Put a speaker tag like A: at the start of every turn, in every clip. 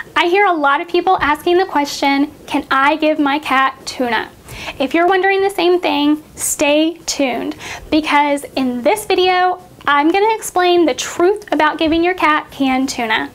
A: I hear a lot of people asking the question, can I give my cat tuna? If you're wondering the same thing, stay tuned, because in this video, I'm going to explain the truth about giving your cat canned tuna.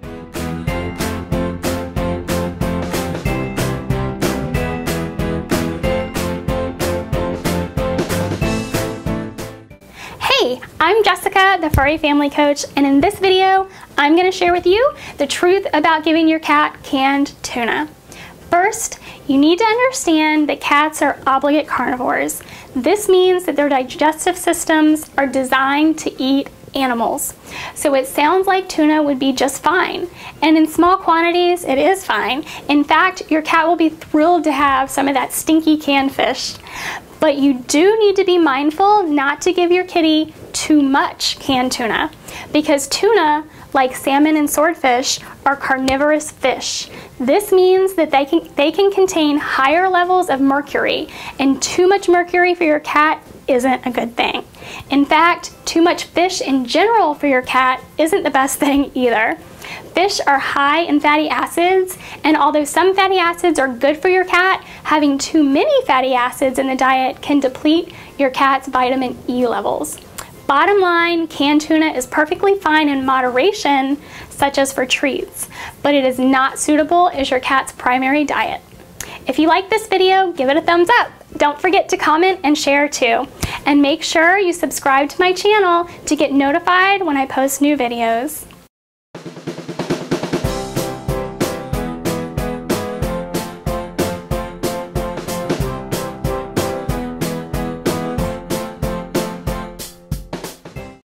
A: Hey, I'm Jessica, the Furry Family Coach, and in this video, I'm going to share with you the truth about giving your cat canned tuna. First, you need to understand that cats are obligate carnivores. This means that their digestive systems are designed to eat animals. So it sounds like tuna would be just fine. And in small quantities, it is fine. In fact, your cat will be thrilled to have some of that stinky canned fish. But you do need to be mindful not to give your kitty too much canned tuna, because tuna, like salmon and swordfish, are carnivorous fish. This means that they can contain higher levels of mercury, and too much mercury for your cat isn't a good thing. In fact, too much fish in general for your cat isn't the best thing either. Fish are high in fatty acids, and although some fatty acids are good for your cat, having too many fatty acids in the diet can deplete your cat's vitamin E levels. Bottom line, canned tuna is perfectly fine in moderation, such as for treats, but it is not suitable as your cat's primary diet. If you like this video, give it a thumbs up. Don't forget to comment and share too. And make sure you subscribe to my channel to get notified when I post new videos.